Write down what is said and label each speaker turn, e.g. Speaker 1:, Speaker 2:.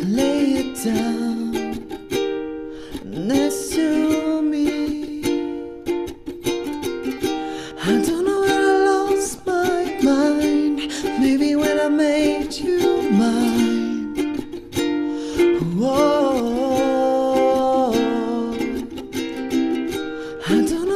Speaker 1: lay it down next to me. I don't know when I lost my mind, maybe when I made you mine. Whoa, I don't know